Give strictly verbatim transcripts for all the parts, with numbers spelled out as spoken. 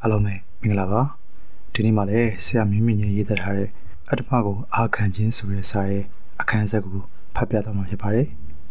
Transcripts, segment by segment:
အားလုံးပဲမင်္ဂလာပါဒီနေ့မှလည်းဆရာမြင့်မြင့်ကြီးရေးသားထားတဲ့အတ္တမကိုအာခံခြင်းဆိုတဲ့စာရဲ့အခန်းဆက်ကိုဖတ်ပြသွားမှာဖြစ်ပါတယ်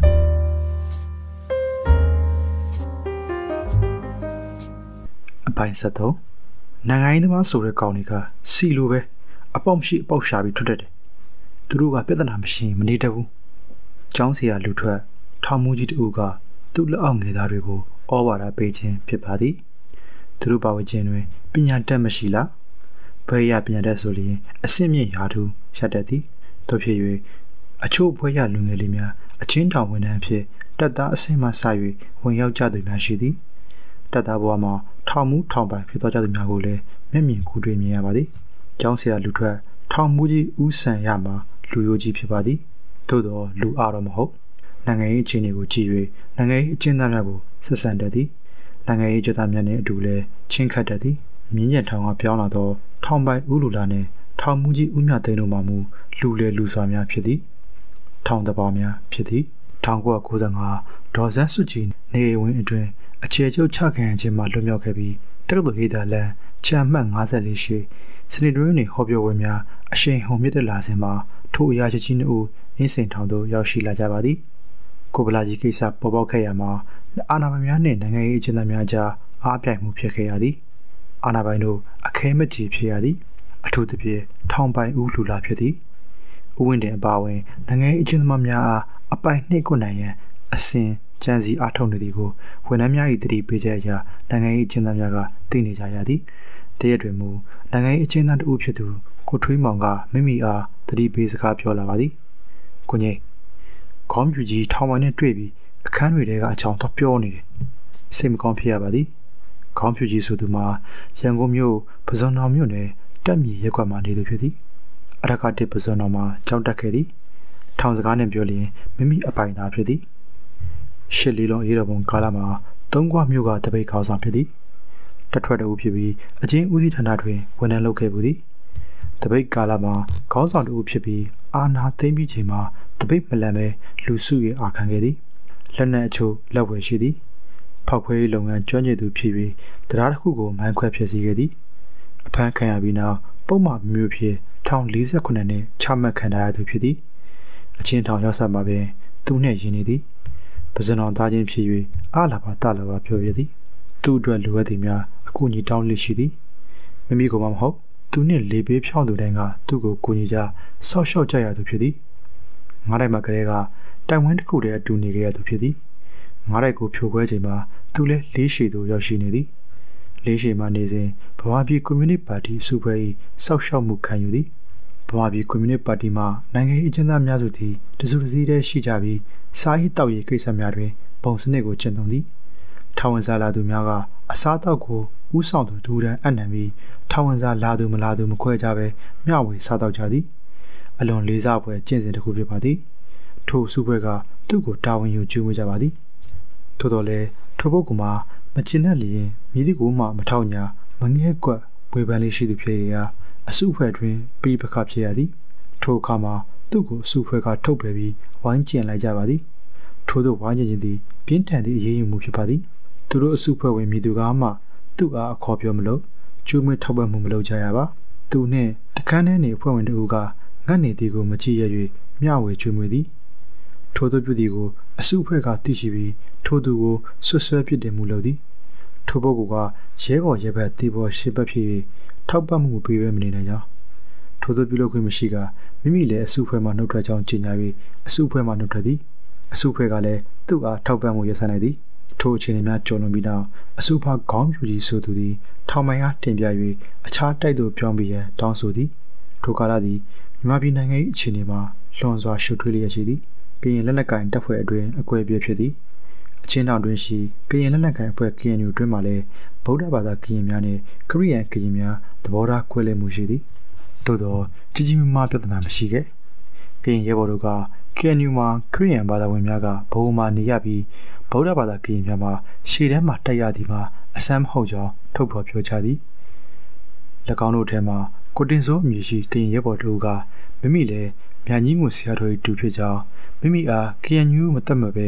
အပိုင်းဆက်တော့နိုင်ငံရေးသမားဆိုတဲ့ကောင်တွေကစီလိုပဲအပေါက်မရှိအပေါက်ရှာပြီးထွက်တတ်တယ်သူတို့ကပြဿနာမရှိမနေတတ်ဘူးကျောင်းဆရာလူထွက်ထောင်မူကြီးတူကသူ့လက်အောက်ငယ်သားတွေကိုဩဝါဒပေးခြင်းဖြစ်ပါသည်သူတို့ပါဝင်ခြင်းတွင်ပညာတတ်မရှိလားဘွဲရပညာတတ်ဆိုလျင်အဆင့်မြင့်ရာထူးရတတ်သည်တို့ဖြစ်၍အချို့ဘွဲရလူငယ်လေးများအချင်းတောင်ဝန်ထမ်းဖြစ်တပ်သားအဆင့်မှစ၍ဝင်ရောက်ကြသူများရှိသည်တပ်သားဘဝမှာထောင်မူထောင်ပိုင်ဖြစ်သောကြသူများကိုလည်းမျက်မြင်ကူတွေ့မြင်ရပါသည်ကျောင်းဆရာလူထွက်ထောင်မူကြီးဦးဆန်ရမှာလူရိုးကြီးဖြစ်ပါသည်သို့သောလူအားတော့မဟုတ်နိုင်ငံရေးအခြေအနေကိုကြည့်၍နိုင်ငံရေးအကျဉ်းသားများကိုဆက်ဆံတတ်သည်နိုင်ငံရေးကြသားများနှင့်အတူလည်းချင်းခတ်တတ်သည်မြင်းညက်ထောင်ကပြောင်းလာသောထောင်ပိုင်ဦးလူလာနှင့်ထောင်မူကြီးဦးမြသိန်းတို့မှမူလူလေလူစွာများဖြစ်သည်ထောင်တပါများဖြစ်သည်၁၉၉၅ဒေါ်စန်းစုကြည်နေအိမ်ဝင်အတွင်းအခြေကျုပ်ချခံရခြင်းမှလွတ်မြောက်ခဲ့ပြီးတက္ကသိုလ်ရေးသားလမ်းချမ်းမှတ်၅၄ရှိစနေတွင်းတွင်ဟောပြောပွဲများအရှိန်ဟုန်မြင့်တက်လာစဉ်မှာထိုအရာရှိကြီးတို့အင်းစိန်ထောင်သို့ရောက်ရှိလာကြပါသည်ကိုဗလာကြီးကိစ္စပေါ်ပေါက်ခဲ့ရမှာအာဏာပိုင်များနှင့်နိုင်ငံရေးအကျဉ်းသားများကြားအားပြိုင်မှုဖြစ်ခဲ့ရသည်အာဏာပိုင်တို့အခဲမကြေဖြစ်ရသည်အထူးသဖြင့်ထောင်ပိုင်ဦးလူလာဖြစ်သည်ဦးဝင်းတင်အပါအဝင်နိုင်ငံရေးအကျဉ်းသားများအားအပိုင်နှိပ်ကွနိုင်ရန်အစဉ်ကြံစီအားထုတ်နေသည်ကိုဝန်ထမ်းများ၏တတိပေးချက်အရနိုင်ငံရေးအကျဉ်းသားများကသိနေကြရသည်တရက်တွင်မူနိုင်ငံရေးအကျဉ်းသားတဦးဖြစ်သူကိုထွေးမောင်ကမိမိအားတတိပေးစကားပြောလာပါသည်ကိုကြီးခေါင်းပြူကြီးထောင်ပိုင်နဲ့တွေ့ပြီးအခန်းတွေထဲကအချောင်တော့ပြောနေတယ်စိတ်မကောင်းဖြစ်ရပါသည်ခေါင်းပြူကြီးဆိုသူမှာရန်ကုန်မြို့ပဇွန်တော်မြို့နယ်တက်မြေရက်ကွက်မှာနေသူဖြစ်သည်အရကတစ်ပဇွန်တော်မှာကြောက်တက်ခဲ့သည်ထောင်စကားနဲ့ပြောလျင်မိမိအပိုင်သားဖြစ်သည်ရှစ်လီလုံးရေးတော်ပုံကာလမှာသုံးခွမြို့ကတပိတ်ခေါင်းဆောင်ဖြစ်သည်တက်ထွက်တူဖြစ်ပြီးအချင်းဦးစီးဌာနတွင်ဝန်ထမ်းလုပ်ခဲ့မှုသည်တပိတ်ကာလမှာခေါင်းဆောင်တူဖြစ်ပြီးအာနာသိမ့်ပြီးချိန်မှာတပိတ်မလန်ပဲလူစု၍အာခံခဲ့သည်လက်နက်အချို့လက်ဝယ်ရှိသည်ဖောက်ခွဲရေးလုပ်ငန်းကျွမ်းကျင်သူဖြစ်ပြီးတရားတစ်ခုကိုမိုင်းခွဲဖျက်ဆီးခဲ့သည်အဖမ်းခံရပြီးနောက်ပုံမှန်မျိုးဖြစ်ထောင်၄၉နှစ်ချမှတ်ခံရသူဖြစ်သည်အချင်းထောင်ရောက်ဆက်မှာပင်သူနှင့်ရင်းနေသည်ပဇွန်တော်သားချင်းဖြစ်၍အာလာပါတလာပါပြောပြသည်သူ့အတွက်လိုအပ်သည်များအကူအညီတောင်းလိရှိသည်မိမိကမှမဟုတ်သူနှင့်လေပေးဖြောင်းသူတိုင်းကသူ့ကိုကူညီကြဆောက်ရှောက်ကြရသူဖြစ်သည်ငါးတိုင်မှာကလေးကတိုင်ဝမ်တစ်ခုတည်းအတူနေခဲ့ရသူဖြစ်သည်ငါးတိုင်ကိုဖြိုခွဲချိန်မှာသူလည်းလေးရှည်သူရောက်ရှိနေသည်လေးရှည်မှနေစဉ်ဗမာပြည်ကွန်မြူနစ်ပါတီစုဖွဲ့၏ဆောက်ရှောက်မှုခံယူသည်ဗမာပြည်ကွန်မြူနစ်ပါတီမှနိုင်ငံရေးအကျဉ်းသားများစုသည်တစုတစည်းတည်းရှိကြပြီးစားရေးတောက်ရေးကိစ္စများတွင်ပုံစနစ်ကိုကျင့်သုံးသည်ထောင်ဝင်စားလာသူများကအစားအသောက်ကိုဥဆောင်သူဒူရန်အနှံပြီးထောင်ဝင်စားလာသူမလာသူမခွဲကြဘဲမျှဝေစားတောက်ကြသည်အလွန်လေးစားပွဲကျင့်စဉ်တစ်ခုဖြစ်ပါသည်ထိုစုဖွဲ့ကသူ့ကိုတာဝန်ယူကျွေးမွေးကြပါသည်ထို့တော်လည်းထိုပုဂ္ဂိုလ်မှာမချင်တဲ့လျင်မြည်သည့်ကိုမှမထောက်ညာမငဲ့ကွက်ဝေဖန်လေးရှိသူဖြစ်ရာအစုအဖွဲ့တွင်ပြိပခဖြစ်ရသည်ထိုအခါမှာသူ့ကိုအစုအဖွဲ့ကထုတ်ပယ်ပြီးဝိုင်းကျင်လိုက်ကြပါသည်ထို့သောဝိုင်းကျင်ခြင်းသည်ပြင်းထန်သည့်အရေးယူမှုဖြစ်ပါသည်သူတို့အစုအဖွဲ့ဝင်မြည်သူကမှသူ့အားအခေါ်ပြောမလို့ကျွေးမွေးထောက်ပံ့မှုမလုပ်ကြရပါသူနှင့်တခန်းထဲနေအဖွဲ့ဝင်တို့ကငတ်နေသည်ကိုမကြည့်ရ၍မျှဝေကျွေးမွေးသည်ထို့သောပြုသည်ကိုအစုအဖွဲ့ကသိရှိပြီးထိုသူကိုဆွဆွဲပစ်တင်မှုလုပ်သည်ထိုပုဂ္ဂိုလ်ကရဲဘော်ရဲဘက်တေဘော်ရှေ့ဘက်ဖြစ်၍ထောက်ပံ့မှုပေးရမနေနိုင်ကြောင်းထိုသူပြုလုပ်ခွင့်မရှိကမိမိလည်းအစုအဖွဲ့မှနှုတ်ထွက်ကြောင်းကြေညာ၍အစုအဖွဲ့မှနှုတ်ထွက်သည်အစုအဖွဲ့ကလည်းသူ့အားထောက်ပံ့မှုရဆိုင်လိုက်သည်ထိုအခြေအနေများကျော်လွန်ပြီးနောက်အစုဖာခေါင်းပြူကြီးဆိုသူသည်ထောင်မိုင်အားတင်ပြ၍အခြားတိုက်သို့ပြောင်းပြီးရန်တောင်းဆိုသည်ထိုကာလသည်မြန်မာပြည်နိုင်ငံ၏အခြေအနေမှာလွန်စွာရှုပ်ထွေးလျက်ရှိသည်ကရင်လက်နက်ကိုင်တပ်ဖွဲ့အတွင်းအကွဲပြဲဖြစ်သည်အချင်းတောင်တွင်ရှိကရင်လက်နက်ကိုင်အဖွဲ့ K N U တွင်မှလည်းဗုဒ္ဓဘာသာကရင်များနှင့်ခရစ်ယာန်ကရင်များသဘောထားကွဲလွဲမှုရှိသည်သို့သောကြီးကြီးမားမားပြဿနာမရှိခဲ့ကရင်ရဲဘော်တို့က K N U မှာခရစ်ယာန်ဘာသာဝင်များကဘုံမှာနေရပြီးဗုဒ္ဓဘာသာကရင်များမှာရှေ့တန်းမှာတက်ရသည်မှာအဆမ်းမဟုတ်ကြောင်းထုတ်ဖော်ပြောကြားသည်၎င်းတို့ထဲမှာကိုတင်စိုးအမည်ရှိကရင်ရဲဘော်တို့ကမိမိလည်းမြန်ကြီးမှုဆရာတော်၏တူဖြစ်ကြောင်းမိမိအား K N U မတက်မပဲတ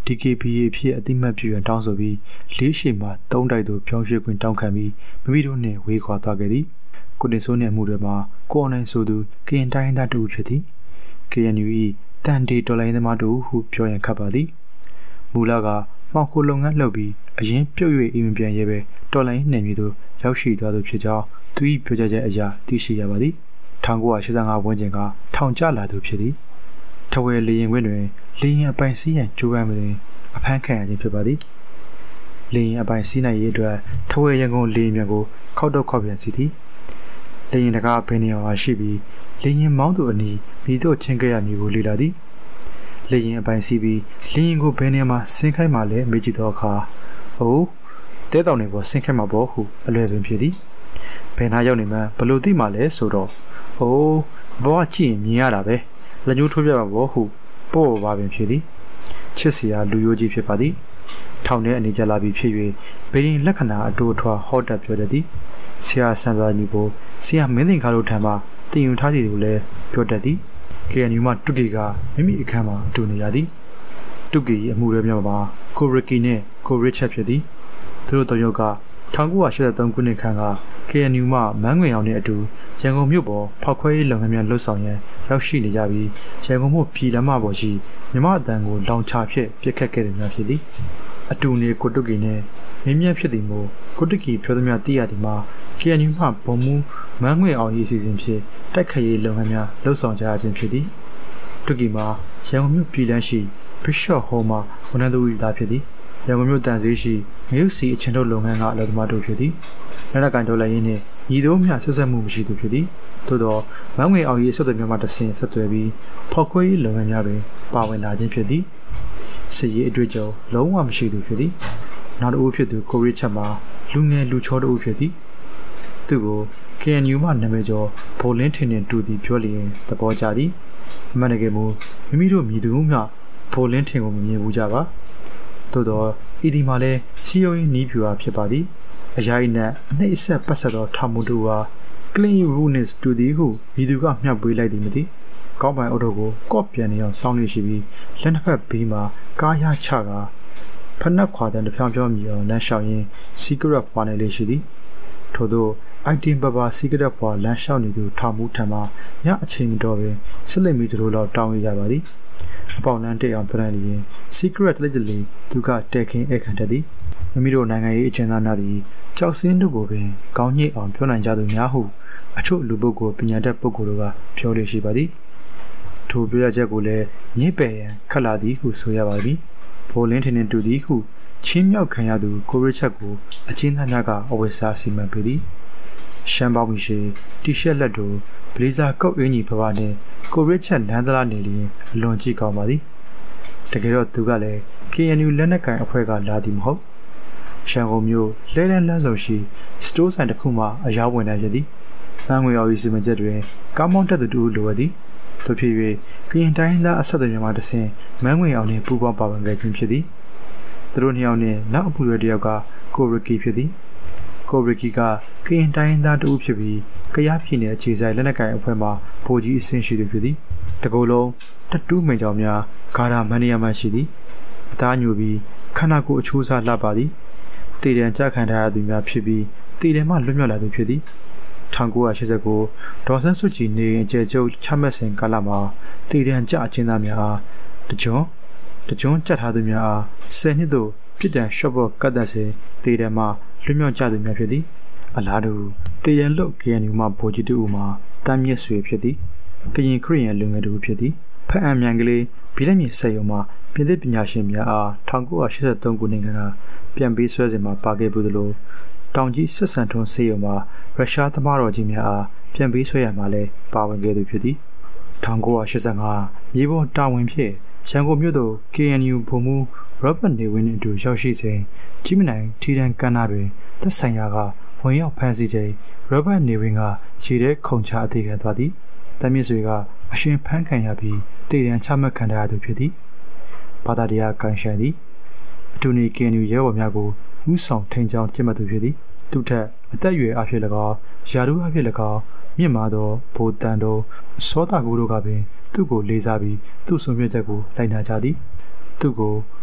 D K B A ဖြစ်အတိမတ်ပြရန်တောင်းဆိုပြီးလေးရှိမှာသုံးတိုက်သို့ပြောင်းရွှေ့ခွင့်တောင်းခံပြီးမိမိတို့နှင့်ဝေးခွာသွားခဲ့သည်ကိုတင်စိုးနှင့်အမှုတွေမှာကိုအောင်နိုင်ဆိုသူကရင်တိုင်းသားတူဖြစ်သည် K N U ၏တန်တီတော်လိုင်းသမားတို့ဟုပြောရန်ခတ်ပါသည်မူလကမှောင်ခိုလုပ်ငန်းလုပ်ပြီးအရင်ပြုတ်၍အိမ်ပြန်ရဲပဲတော်လိုင်းနှင့်မြေသို့ရောက်ရှိသွားသူဖြစ်ကြောင်းသူ၏ပြောကြားချက်အရသိရှိရပါသည်၁၉၈၅ဝန်းကျင်ကထောင်ကျလာသူဖြစ်သည်ထဝယ်လေရင်ခွင်တွင်လေရင်အပိုင်စီးရန်ကြိုးပမ်းမှုတွင်အဖမ်းခံရခြင်းဖြစ်ပါသည်လေရင်အပိုင်စီးနိုင်ရေးအတွက်ထဝယ်ရန်ကုန်လေရင်မြန်ကိုခောက်တော့ခောက်ပြန်စီသည်လေရင်တကားဘယ်နေရာရှိပြီးလေရင်မောင်းသူအနီးမိတို့ချင်းခဲ့ရမည်ကိုလေ့လာသည်လေရင်အပိုင်စီးပြီးလေရင်ကိုဘယ်နေရာမှာဆင်းခိုင်းမှလဲမေးကြည့်သောအခါအိုးတဲတောင်နေပေါ်ဆင်းခိုင်းမှာပေါ့ဟုအလွယ်ပင်ဖြစ်သည်ဘယ်နာရောက်နေမှဘလို့သိမှလဲဆိုတော့အိုးဘောကကြည့်ရင်မြင်ရတာပဲလက်ညှိုးထိုးပြပါဘောဟုပို့ပါပင်ဖြစ်သည်ချစ်စရာလူရိုးကြီးဖြစ်ပါသည်ထောင်ထဲအနေကျလာပြီးဖြစ်၍ဗေဒင်လက္ခဏာအတူအထွာဟော့တက်ပြောတတ်သည်ဆရာဆန်စာညီကိုဆရာမင်းသင်္ကားတို့ထံမှတင်ယူထားသည်ကိုလည်းပြောတတ်သည် K N U မှတုကီကမိမိအခန်းမှာအတူနေရသည်တုကီအမှုရဲမြောက်မှာကိုရကီနှင့်ကိုရစ်ချက်ဖြစ်သည်သူတို့တို့ယောက်က၁၉၈၃ခုနှစ်ခန့်က K N U မှမန်းငွေအောင်နှင့်အတူရန်ကုန်မြို့ပေါ်ဖောက်ခွဲရေးလုပ်ငန်းများလှုပ်ဆောင်ရန်ရောက်ရှိနေကြပြီးရန်ကုန်မြို့ပြည်လမ်းမပေါ်ရှိမြမအတန်ကိုလောင်ချဖြင့်ပြစ်ခတ်ခဲ့တယ်များဖြစ်သည်အတူနေကိုတုကီနှင့်မင်းမြတ်ဖြစ်သည်မို့ကိုတုကီပြောသည်များသိရသည်မှာ K N U မှဘုံမူမန်းငွေအောင်ရေးအစီအစဉ်ဖြင့်တိုက်ခတ်ရေးလုပ်ငန်းများလှုပ်ဆောင်ကြခြင်းဖြစ်သည်တုကီမှာရန်ကုန်မြို့ပြည်လမ်းရှိ Bishop Hall မှာဝန်ထမ်းသူသားဖြစ်သည်ရန်ကုန်မြို့တန်ဆေးရှိငရုတ်စီအချင်းတို့လုပ်ငန်းကအလုပ်သမားတို့ဖြစ်သည်လက်နက်ကန်တော်လည်းရင်းနှင့်ညီတို့မျှဆက်ဆက်မှုမရှိသူဖြစ်သည်သို့သောမန်းငွေအောင်ရေးဆက်သွယ်များမှတဆင့်ဆက်သွယ်ပြီးဖောက်ခွဲရေးလုပ်ငန်းများတွင်ပါဝင်လာခြင်းဖြစ်သည်စစ်ရေးအတွေ့အကြုံလုံးဝမရှိသူဖြစ်သည်နောက်တစ်ဦးဖြစ်သူကိုရစ်ချက်မှာလူငယ်လူချောတစ်ဦးဖြစ်သည်သူကို K N U မှနာမည်ကျော်ဘိုလင်းထင်ထင်တူသည်ပြောလျင်သဘောကျသည်အမှန်တကယ်မို့မိမိတို့မြည်သူမျှဘိုလင်းထင်ကိုမမြင်ဘူးကြပါသို့သောဤဒီမှာလည်းစီယုံရင်းနီးဖြူအားဖြစ်ပါသည်အရာ၏နဲ့အနှိမ့်အဆက်ပတ်ဆက်သောထာမှုတို့ဟာ clean runes တူသည်ဟုဤသူကမျှပေးလိုက်သည်မသိကောင်းပိုင်အုပ်တို့ကိုကော့ပြန်နေအောင်စောင်းနေရှိပြီးလက်နှစ်ဖက်ဘေးမှာကားရချကဖနက်ခွာတဲ့တဖြောင်းဖြောင်းမြည်အောင်လမ်းလျှောက်ရင်း secret ပွားနေလေရှိသည်ထို့သော item ပပ secret ပွားလမ်းလျှောက်နေသူထာမှုထံမှညအချိန်တော်ပင်စစ်လက်မီတို့လောက်တောင်းရကြပါသည်အပေါင်လန်းတဲ့အောင်ပြန်လျင် secret လက်တလေးသူကတဲခင်းအခန့်တက်သည်မိမိတို့နိုင်ငံရေးအကျဉ်းသားများသည်ကြောက်စင်းတို့ကိုပင်ကောင်းညစ်အောင်ပြောနိုင်ကြသူများဟုအချို့လူပုဂ္ဂိုလ်ပညာတတ်ပုဂ္ဂိုလ်တို့ကပြောလေရှိပါသည်ထိုပြောရချက်ကိုလည်းညစ်ပယ်ရန်ခက်လာသည်ဟုဆိုရပါသည်ဘိုလင်းထင်ထင်တူသည်ဟုချင်းမြောက်ခံရသူကိုရစ်ချက်ကိုအကျဉ်းသားများကအဝတ်စားစီမံပေးသည်ရှမ်းပေါင်းမရှိတီရှက်လက်တို့ဘလီဇာကုတ်အင်းကြီးဖပါနှင့်ကိုရစ်ချက်လမ်းသလားနေလျင်အလွန်ကြည့်ကောင်းပါသည်တကယ်တော့သူကလည်း K N U လက်နက်ကိုင်အဖွဲ့ကလာသည်မဟုတ်ရှမ်းကုန်မြို့လဲလန်းလန်းဆောင်ရှိစတိုးဆိုင်တစ်ခုမှအယောက်ဝင်နိုင်ရသည်။ငွေရော်ရီစီမံချက်တွင်ကားမောင်းတက်သူတို့လိုသည်။သို့ဖြစ်၍ကရင်တိုင်းသားအဆက်အသွယ်များမှတဆင့်မန်းငွေအောင်နှင့်ပူးပေါင်းပါဝင်ခဲ့ခြင်းဖြစ်သည်။သူတို့နှစ်ယောက်နှင့်နောက်အပူရွယ်တစ်ယောက်ကကိုရကီဖြစ်သည်။ကိုရကီကကရင်တိုင်းသားတဦးဖြစ်ပြီးကယားပြည်နယ်အခြေစိုက်လက်နက်ကိုင်အဖွဲ့မှဗိုလ်ကြီးအဆင့်ရှိသူဖြစ်သည်။တကူလုံးတတူးမိန်ကြောင်များဂါရာမန်နီယာမှရှိသည်။အသားညိုပြီးခန္ဓာကိုယ်အချိုးစားလှပသည်။တည်တံကြခံထားရသူများဖြစ်ပြီးတည်တယ်မှလွတ်မြောက်လာသူဖြစ်သည်၁၉၈၉ဒေါ်ဆန်းစုကြည်နေအကျယ်ကျုပ်ချမှတ်စဉ်ကာလမှာတည်တံကြအချင်းသားများအားတကြွတကြွကြတ်ထားသူများအားဆယ်နှစ်သို့ပြစ်ဒဏ်ရှော့ဘော့ကတ်သက်စဉ်တည်တယ်မှလွတ်မြောက်ကြသူများဖြစ်သည်အလားတူတည်ရန်လုတ် K N U မှဗိုလ်ကြီးတူမှတမ်းမြင့်ဆွေဖြစ်သည်ကရင်ခရီးရန်လူငယ်တူဖြစ်သည်ဖအံမြန်ကလေးဗီလက်မြေဆက်ရုံမှပြည်သစ်ပညာရှင်များအား၁၉၈၃ခုနှစ်ကပြန်ပေးဆွဲစဉ်မှာပါခဲ့ဘူးသလိုတောင်ကြီးဆက်ဆံထွန်းဆေးရုံမှာရုရှားသမားတော်ကြီးများအားပြန်ပေးဆွဲရမှာလည်းပါဝင်ခဲ့သူဖြစ်သည်၁၉၈၅မြေပေါ်တာဝန်ဖြင့်ရန်ကုန်မြို့သို့ K N U ဗိုလ်မှူး Robert နေဝင်းနှင့်အတူရောက်ရှိစဉ်ကြီးမနိုင်ထီတန်းကမ်းနားတွင်သက်ဆိုင်ရာကဝင်ရောက်ဖမ်းဆီးချိန် Robert နေဝင်းကခြေထဲခုန်ချအသေးခံသွားသည်တမ်းမြင့်ဆွေကအရှင်ဖမ်းခံရပြီးတည်တံချမှတ်ခံရသူဖြစ်သည်ဘာသာတရားကန်ရှန်သည်အတူနေ K N U ရဲဘော်များကိုဥဆောင်ထိန်ချောင်းကျင့်မှတ်သူဖြစ်သည်သူထက်အသက်အရွယ်အဖြစ်၎င်းယာရုအဖြစ်၎င်းမြင့်မာသောဘိုတန်တော်စောတာကူတို့ကပင်သူ့ကိုလေးစားပြီးသူ့ဆုံးဖြတ်ချက်ကိုလိုက်နာကြသည်သူ့ကို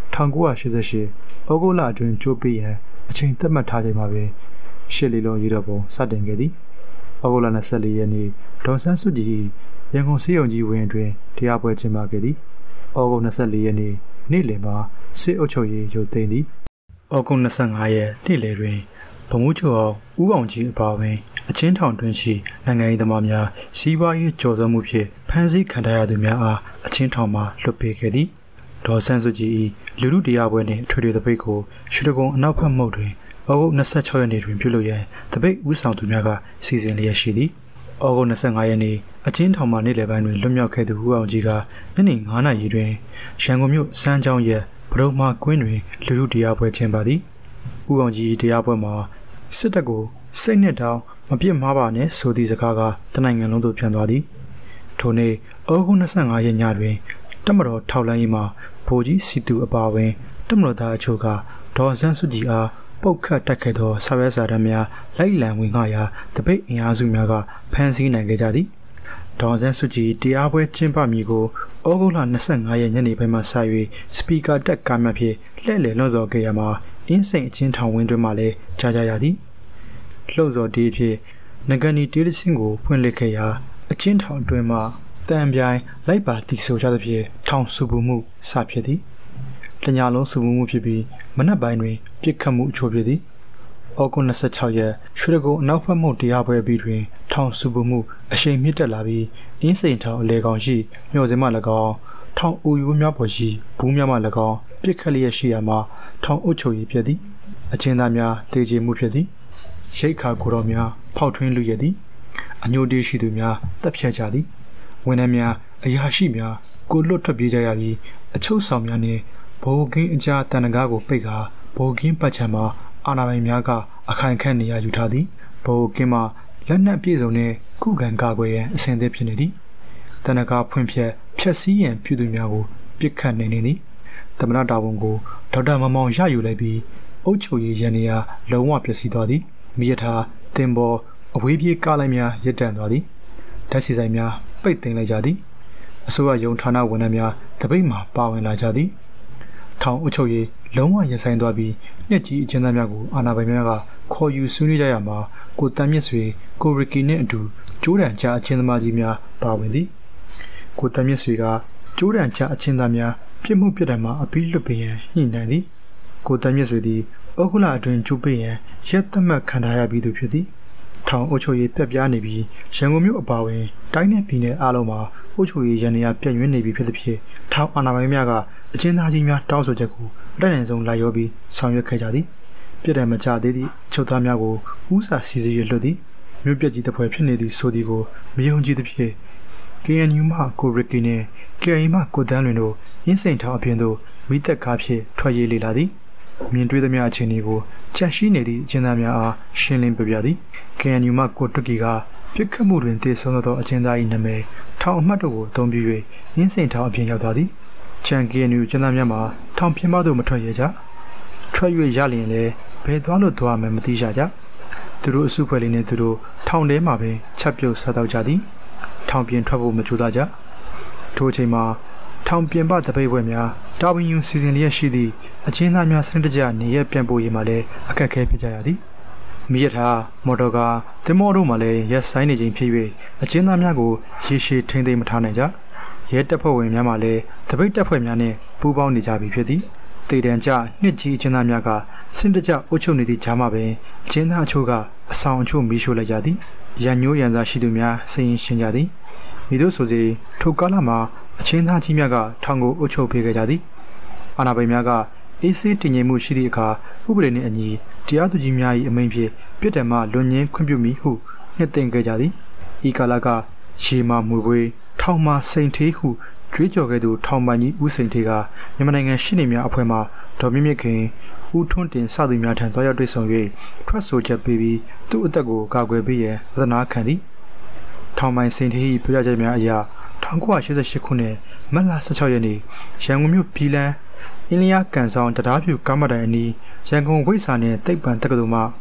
၁၉၈၈ဩဂုတ်လအတွင်းကြိုးပေးရန်အချိန်သတ်မှတ်ထားချိန်မှာပင်ရှစ်လီလုံးရေတော်ပုံစတင်ခဲ့သည်ဩဂုတ်လ၂၄ရက်နေ့ဒေါ်ဆန်းစုကြည်ရန်ကုန်စေယုံကြီးဝင်းတွင်တရားပွဲကျင်းပခဲ့သည်ဩဂုတ်၂၄ရက်နေ့နေ့လယ်မှာစစ်အုပ်ချုပ်ရေးရုပ်သိမ်းသည်ဩဂုတ်၂၅ရက်နေ့လယ်တွင်ဗမှုချုပ်အောင်ဦးအောင်ကြီးအပါအဝင်အချင်းထောင်တွင်ရှိနိုင်ငံရေးသမားများစီးပွားရေးကြော်သွန်းမှုဖြင့်ဖမ်းဆီးခံထားရသူများအားအချင်းထောင်မှလွှတ်ပေးခဲ့သည်ဒေါ်ဆန်းစုကြည်၏လူလူတရားပွဲနှင့်ထွေထွေသပိတ်ကိုရွှေတကုံအနောက်ဘက်မှုတွင်ဩဂုတ်၂၆ရက်နေ့တွင်ပြုလုပ်ရန်သပိတ်ဦးဆောင်သူများကစီစဉ်လျက်ရှိသည်ဩဂုတ်၂၅ရက်နေ့အချင်းထောင်မှနေ့လယ်ပိုင်းတွင်လွတ်မြောက်ခဲ့သူဦးအောင်ကြီးကညနေ၅နာရီတွင်ရန်ကုန်မြို့စမ်းချောင်းရဲဗဒုံမာကွင်းတွင်လူလူတရားပွဲကျင်းပသည်ဦးအောင်ကြီးတရားပွဲမှာစစ်တပ်ကိုစိတ်နှစ်တောင်မပြစ်မှားပါနဲ့ဆိုသည့်စကားကတနိုင်ငံလုံးသို့ပြန်သွားသည်ထိုနေ့ဩဂုတ်၂၅ရက်ညတွင်တပ်မတော်ထောက်လှမ်းရေးမှဗိုလ်ကြီးစီတူအပါအဝင်တပ်မတော်သားအချို့ကဒေါ်ဆန်းစုကြည်အားပုတ်ခတ်တိုက်ခိုက်သောစာရွက်စာတမ်းများလိုက်လံဝင်ငှရာတပိတ်အင်အားစုများကဖမ်းဆီးနိုင်ခဲ့ကြသည်ဒေါ်ဆန်းစုကြည်တရားပွဲကျင်းပမည်ကိုဩဂုတ်လ၂၅ရက်ညနေပိုင်းမှစ၍စပီကာတက်ကားများဖြင့်လှည့်လည်လွှင့်ဆော်ခဲ့ရမှာအင်းစိန်အချင်းထောင်ဝင်းတွင်မှလည်းကြားကြရသည်လှုံ့ဆော်ဒီဖြင့်ငကနီတေးသင်းကိုဖွင့်လှစ်ခဲ့ရာအချင်းထောင်အတွင်းမှတန်ပြိုင်လိုက်ပါတီဆိုကြသဖြင့်ထောင်စုပူမှုစဖြစ်သည်တညလုံးစုပူမှုဖြစ်ပြီးမနက်ပိုင်းတွင်ပြစ်ခတ်မှုအချို့ဖြစ်သည်ဩဂုတ်၂၆ရက်ရွှေတကုံအနောက်ဘက်မှုတရားပွဲပြီးတွင်ထောင်စုပူမှုအရှိန်မြင့်တက်လာပြီးအင်းစိန်ထောင်အလဲကောင်ရှိမျှော်စင်မှ၎င်းထောင်အူယူများပေါ်ရှိဘူးများမှ၎င်းပြစ်ခတ်လျက်ရှိရာမှာထောင်အုပ်ချုပ်ရေးဖြစ်သည်အချင်းသားများတေကျေမှုဖြစ်သည်ရိတ်ခါကိုတော်များဖောက်ထွင်းလူရသည်အညိုတေးရှိသူများတပ်ဖြတ်ကြသည်ဝန်ထမ်းများအရာရှိများကိုလွတ်ထွက်ပြေးကြရပြီးအချုပ်ဆောင်များနှင့်ဘိုးကင်းအကြားတန်တကားကိုပိတ်ကာဘိုးကင်းပတ်ချံမှာအာဏာပိုင်များကအခိုင်ခန့်နေရယူထားသည်ဘိုးကင်းမှာလက်နက်ပြည့်စုံတဲ့ခုခံကာကွယ်ရန်အစဉ်သင့်ဖြစ်နေသည်တန်တကားဖွင့်ဖြက်ဖျက်ဆီးရန်ပြုသူများကိုပြစ်ခတ်နေနေသည်သမ္မတတာဝန်ကိုဒေါက်တာမောင်မောင်ရယူလိုက်ပြီးအုပ်ချုပ်ရေးရန်နေရာလုံးဝပျက်စီးသွားသည်မိရထားတင်ပေါ်အဝေးပြေးကားလိုက်များရပ်တန့်သွားသည်ဓာတ်ဆီဆိုင်များပိတ်သိမ်းလိုက်ကြသည်အစိုးရရုံးဌာနဝန်ထမ်းများတပိတ်မှပါဝင်လာကြသည်ထောင်အုပ်ချုပ်ရေးလုံးဝရပ်ဆိုင်းသွားပြီးနှစ်ကြီးအကျဉ်းသားများကိုအာဏာပိုင်များကခေါ်ယူဆွေးနွေးကြရမှာကိုတန်မြင့်ဆွေကိုရီကီနှင့်အတူကျိုးတံချအချင်းသမားကြီးများပါဝင်သည်ကိုတန်မြင့်ဆွေကကျိုးတံချအချင်းသားများပြစ်မှုပြစ်ဒဏ်မှာအပြီးလွတ်ပေးရန်ညှိနှိုင်းသည်ကိုတန်မြင့်ဆွေသည်ဩဂုတ်လအတွင်းကျိုးပေးရန်ရက်သတ်မှတ်ခံထားရပြီးသူဖြစ်သည်ထောင်အုပ်ချုပ်ရေးပြက်ပြားနေပြီးရန်ကုန်မြို့အပါအဝင်တိုင်းနယ်ပြည်နယ်အားလုံးမှာအုပ်ချုပ်ရေးရန်နေရာပြည့်ဝနေပြီဖြစ်သဖြင့်ထောင်အာဏာပိုင်များကအကျဉ်းသားကြီးများတောင်းဆိုချက်ကိုအတက်အဆုံးလိုက်ရောပြီးဆောင်ရွက်ခဲ့ကြသည်ပြည်တယ်မချသေးသည့်ချုပ်သားများကိုဥစာစီစီရလွတ်သည်မြို့ပြကြီးတစ်ဖွဲ့ဖြစ်နေသည့်ဆိုသည်ကိုမယုံကြည်သဖြင့် ကေအန်ယူ မှကိုရစ်ကီနှင့် ကေအိုင် မှကိုတန်းလွင်တို့ရင်းစိန်ထောင်အပြင်သို့မိသက်ကားဖြင့်ထွက်ရေးလေလာသည်မြင်တွေ့သမျှအခြေအနေကိုချက်ရှိနေသည့်အကျဉ်းသားများအားရှင်းလင်းပြပြသည် ကေအန်ယူ မှကိုတွက်ကီကပြစ်ခတ်မှုတွင်တည်ဆုံသောအကျဉ်းသား၏နာမည်ထောင်အမှတ်တို့ကိုအသုံးပြု၍ရင်းစိန်ထောင်အပြင်ရောက်သွားသည်ချန် ကေအန်ယူ အကျဉ်းသားများမှာထောင်ပြင်ပသို့မထွက်ရကြထွက်၍ရလျင်လည်းဘယ်သွားလို့သွားမှမသိကြကြသူတို့အစုဖွဲ့လေးနဲ့သူတို့ထောင်ထဲမှာပဲချက်ပြုတ်စားတော့ကြသည်ထောင်ပြင်ထွက်ဖို့မကြိုးစားကြထိုအချိန်မှာထောင်ပြင်ပတပိတ်ပွဲများတာဝန်ယူစီစဉ်လျက်ရှိသည့်အချင်းသားများစနစ်တကျနေရပြန်ပို့ရေးမှာလည်းအခက်အခဲဖြစ်ကြရသည်မိရထားမော်တော်ကားတင်မော်တို့မှလည်းရက်ဆိုင်နေခြင်းဖြစ်၍အချင်းသားများကိုရေရှည်ထိန်းသိမ်းမထားနိုင်ကြရဲတပ်ဖွဲ့ဝင်များမှလည်းတပိတ်တပ်ဖွဲ့များနှင့်ပူးပေါင်းနေကြပြီဖြစ်သည်တေတံကျနှစ်ကြီးအချင်းသားများကစနစ်တကျအုပ်ချုပ်နေသည့်ဂျာမှပင်အချင်းသားအချို့ကအဆောင်အချို့မီးရှို့လိုက်ကြသည်ရန်ညိုးရန်စားရှိသူများစိတ်ရင်ရှင်းကြသည်မိတို့ဆိုစီထိုကာလမှာအချင်းသားကြီးများကထောင်ကိုအုပ်ချုပ်ပေးခဲ့ကြသည်အာဏာပိုင်များကအေးဆေးတည်ငြိမ်မှုရှိသည့်အခါဥပဒေနှင့်အညီတရားသူကြီးများ၏အမိန့်ဖြင့်ပြစ်ဒဏ်မှလွန်ငင်းခွင့်ပြုမိဟုနှစ်သိမ့်ခဲ့ကြသည်ဤကာလကရေမှမွေပွေးထောင်မှစိန်ထေးဟုကြွေးကြော်ခဲ့သူထောင်ပိုင်ကြီးဦးစိန်ထေးကမြန်မာနိုင်ငံရှစ်နေများအဖွဲ့မှဒေါ်မြင့်မြင့်ခင်ဦးထွန်းတင်စသူများထံတွားရောက်တွေ့ဆုံ၍ထွက်ဆိုချက်ပေးပြီးသူ့အသက်ကိုကာကွယ်ပေးရန်သဒနာခံသည်ထောင်ပိုင်စိန်ထေး၏ပြောကြားချက်များအရ၁၉၈၈ခုနှစ်မတ်လ၁၆ရက်နေ့ရန်ကုန်မြို့ပြည်လန်းအင်းလျားကန်ဆောင်တရားပြူကားမတိုင်အနီးရန်ကုန်ဝိဆာနှင့်တိတ်ပံတက္ကသိုလ်မှချ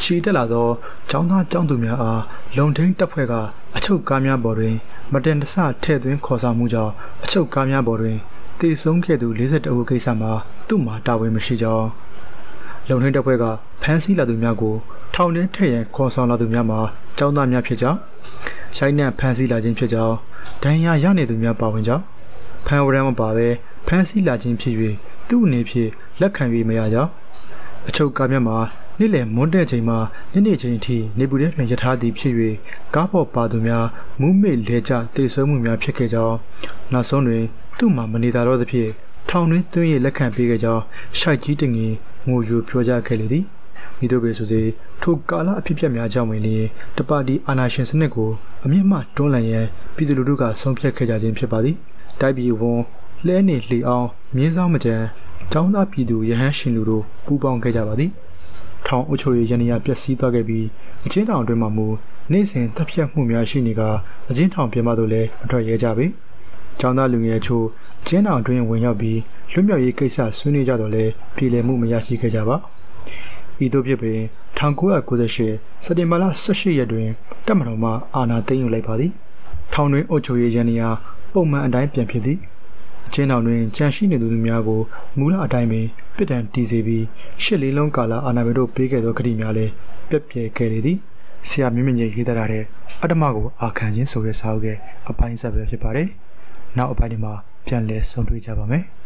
ချီတက်လာသောကျောင်းသားကျောင်းသူများအားလုံထိန်တပ်ဖွဲ့ကအချုပ်ကားများပေါ်တွင်မတင်တဆထည့်သွင်းခေါ်ဆောင်မှုကြောင့်အချုပ်ကားများပေါ်တွင်တည်ဆုံးခဲ့သူ၄၁ဦးကိစ္စမှာသူ့မှာတာဝန်မရှိကြောင်းလုံထိန်တပ်ဖွဲ့ကဖမ်းဆီးလာသူများကိုထောင်ထဲထည့်ရန်ခေါ်ဆောင်လာသူများမှာကျောင်းသားများဖြစ်ကြောင်းရိုက်နှက်ဖမ်းဆီးလာခြင်းဖြစ်ကြောင်းဒဏ်ရာရနေသူများပါဝင်ကြောင်းဖမ်းဝရမ်းမပါဘဲဖမ်းဆီးလာခြင်းဖြစ်၍သူ့အနေဖြင့်လက်ခံ၍မရကြောင်းအချုပ်ကားများမှာနေ့လယ်မွန်းတဲ့ချိန်မှာညနေချိန်ထိနေပူတဲ့တွင်ရထားသည်ဖြစ်၍ကားပေါ်ပါသူများမူးမေ့လဲကျတေဆုံးမှုများဖြစ်ခဲ့ကြောင်းနောက်ဆုံးတွင်သူ့မှာမနေတာတော့သဖြင့်ထောင်တွင်သွင်းရလက်ခံပေးခဲ့ကြောင်းရှိုက်ကြီးတငင်ငိုယိုပြောကြားခဲ့လေသည်မိတို့ပဲဆိုစေထိုကာလအဖြစ်အပျက်များကြောင့်ပင်လျှင်တပါတီအာဏာရှင်စနစ်ကိုအမြင့်မှတွန်းလှန်ရန်ပြည်သူလူထုကဆုံးဖြတ်ခဲ့ကြခြင်းဖြစ်ပါသည်တိုက်ပြည်ဝန်လဲနေလှေအောင်မြင်းဆောင်မကြံကျောင်းသားပြည်သူရဟန်းရှင်လူတို့ပူးပေါင်းခဲ့ကြပါသည်ထောင်အုပ်ချုပ်ရေးရန်ရာပျက်စီးသွားခဲ့ပြီးအချင်းထောင်အတွင်းမှာမူနေ့စဉ်တပ်ဖြတ်မှုများရှိနေကအချင်းထောင်ပြင်ပသို့လည်းမထွက်ရဲကြပေကျောင်းသားလူငယ်ချို့အချင်းထောင်အတွင်းဝင်ရောက်ပြီးလွတ်မြောက်ရေးကိစ္စဆွေးနွေးကြတော့လဲပြည်လည်မှုမရရှိခဲ့ကြပါဤသို့ဖြစ်ပင်၁၉၉၈စက်တင်ဘာလ၁၈ရက်တွင်တပ်မတော်မှအာဏာသိမ်းယူလိုက်ပါသည်ထောင်တွင်အုပ်ချုပ်ရေးရန်ရာပုံမှန်အတိုင်းပြန်ဖြစ်သည်အချင်းတော်တွင်ကြံရှိနေသူများကိုမူလအတိုင်းပင်ပြစ်ဒဏ်တီးစေပြီးရှစ်လေးလုံးကာလအာဏာပိုင်တို့ပေးခဲ့သောကတိများလည်းပြည့်ပြည့်ခဲ့လေသည်ဆရာမြင့်မြင့်ကြီးရေးသားတဲ့အတ္တမကိုအာခံခြင်းဆိုတဲ့စာအုပ်ရဲ့အပိုင်းဆက်ပဲဖြစ်ပါတယ်နောက်အပိုင်းဒီမှာပြန်လည်ဆုံတွေ့ကြပါမယ်